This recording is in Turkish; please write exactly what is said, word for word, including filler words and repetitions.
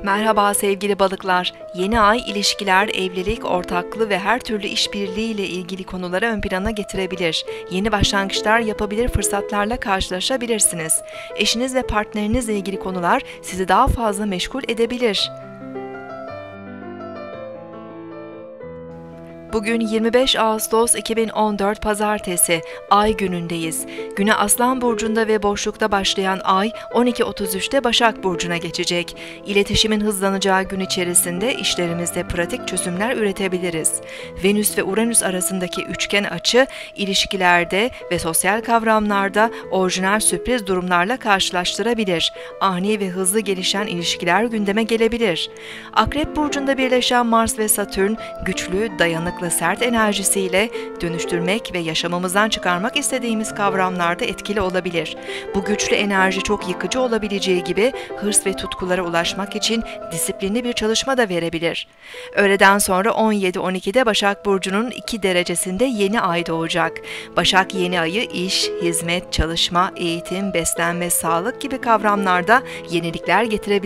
Merhaba sevgili balıklar. Yeni ay ilişkiler, evlilik, ortaklığı ve her türlü işbirliği ile ilgili konuları ön plana getirebilir. Yeni başlangıçlar yapabilir, fırsatlarla karşılaşabilirsiniz. Eşiniz ve partnerinizle ilgili konular sizi daha fazla meşgul edebilir. Bugün yirmi beş Ağustos iki bin on dört Pazartesi, Ay günündeyiz. Güne Aslan Burcu'nda ve boşlukta başlayan Ay, on iki otuz üçte Başak Burcu'na geçecek. İletişimin hızlanacağı gün içerisinde işlerimizde pratik çözümler üretebiliriz. Venüs ve Uranüs arasındaki üçgen açı, ilişkilerde ve sosyal kavramlarda orijinal sürpriz durumlarla karşılaştırabilir. Ani ve hızlı gelişen ilişkiler gündeme gelebilir. Akrep Burcu'nda birleşen Mars ve Satürn, güçlü, dayanıklı, sert enerjisiyle dönüştürmek ve yaşamımızdan çıkarmak istediğimiz kavramlarda etkili olabilir. Bu güçlü enerji çok yıkıcı olabileceği gibi hırs ve tutkulara ulaşmak için disiplinli bir çalışma da verebilir. Öğleden sonra on yedi on ikide Başak Burcu'nun iki derecesinde yeni ay doğacak. Başak yeni ayı iş, hizmet, çalışma, eğitim, beslenme, sağlık gibi kavramlarda yenilikler getirebilir.